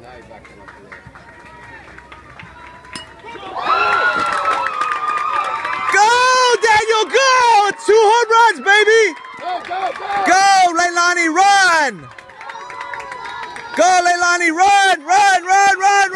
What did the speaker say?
Daniel, go! 2 home runs, baby! Go, Leilani, run! Go, Leilani, run!